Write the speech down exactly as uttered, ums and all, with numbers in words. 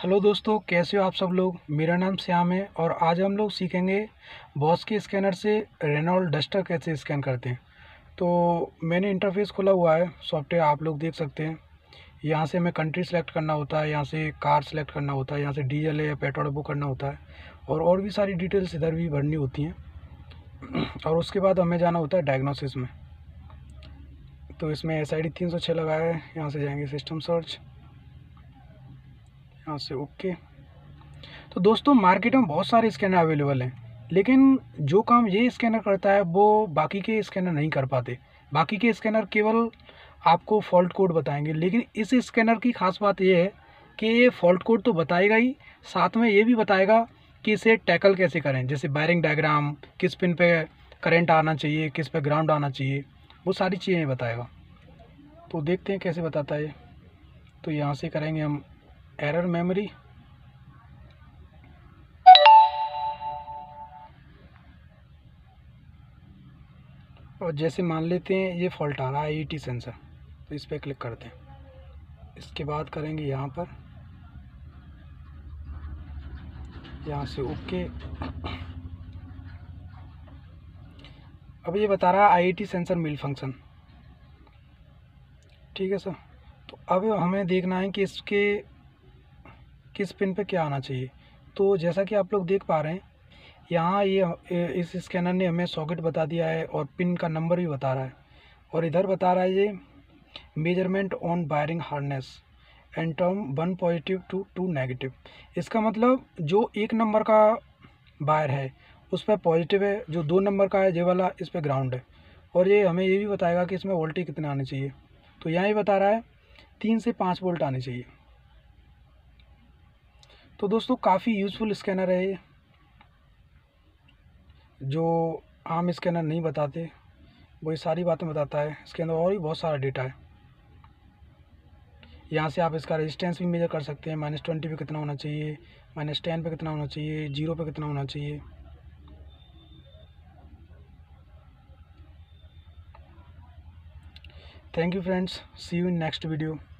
Hello दोस्तों, कैसे हो आप सब लोग। मेरा नाम श्याम है और आज हम लोग सीखेंगे बॉस के स्कैनर से रेनॉल्ट डस्टर कैसे स्कैन करते हैं। तो मैंने इंटरफेस खोला हुआ है, सॉफ्टवेयर आप लोग देख सकते हैं। यहाँ से हमें कंट्री सेलेक्ट करना होता है, यहाँ से कार सेलेक्ट करना होता है, यहाँ से डीजल है या पेट्रोल बुक करना होता है और और भी सारी डिटेल्स इधर भी भरनी होती हैं। और उसके बाद हमें जाना होता है डायग्नोसिस में। तो इसमें एस आई डी तीन सौ छः लगाया है, यहाँ से जाएंगे सिस्टम सर्च, यहाँ से ओके। तो दोस्तों मार्केट में बहुत सारे स्कैनर अवेलेबल हैं, लेकिन जो काम ये स्कैनर करता है वो बाकी के स्कैनर नहीं कर पाते। बाकी के स्कैनर केवल आपको फॉल्ट कोड बताएंगे, लेकिन इस स्कैनर की खास बात ये है कि ये फॉल्ट कोड तो बताएगा ही, साथ में ये भी बताएगा कि इसे टैकल कैसे करें। जैसे वायरिंग डायग्राम, किस पिन पे करंट आना चाहिए, किस पे ग्राउंड आना चाहिए, वो सारी चीज़ें बताएगा। तो देखते हैं कैसे बताता है। तो यहाँ से करेंगे हम एरर मेमोरी। और जैसे मान लेते हैं ये फॉल्ट आ रहा है आई ई टी सेंसर, तो इस पर क्लिक करते हैं। इसके बाद करेंगे यहाँ पर, यहाँ से ओके। अब ये बता रहा है आई ई टी सेंसर मिल फंक्शन, ठीक है सर। तो अब हमें देखना है कि इसके किस पिन पे क्या आना चाहिए। तो जैसा कि आप लोग देख पा रहे हैं, यहाँ ये इस स्कैनर ने हमें सॉकेट बता दिया है और पिन का नंबर भी बता रहा है। और इधर बता रहा है ये measurement on wiring harness end term one positive to two negative. इसका मतलब जो एक नंबर का वायर है उस पर पॉजिटिव है, जो दो नंबर का है ये वाला इस पर ग्राउंड है। और ये हमें ये भी बताएगा कि इसमें वोल्टेज कितने आने चाहिए। तो यहाँ ही बता रहा है तीन से पाँच वोल्ट आने चाहिए। तो दोस्तों काफ़ी यूज़फुल स्कैनर है ये, जो आम स्कैनर नहीं बताते, वही सारी बातें बताता है। इसके अंदर और भी बहुत सारा डेटा है। यहाँ से आप इसका रेजिस्टेंस भी मेजर कर सकते हैं, माइनस ट्वेंटी पे कितना होना चाहिए, माइनस टेन पे कितना होना चाहिए, जीरो पे कितना होना चाहिए। Thank you friends, see you in next video.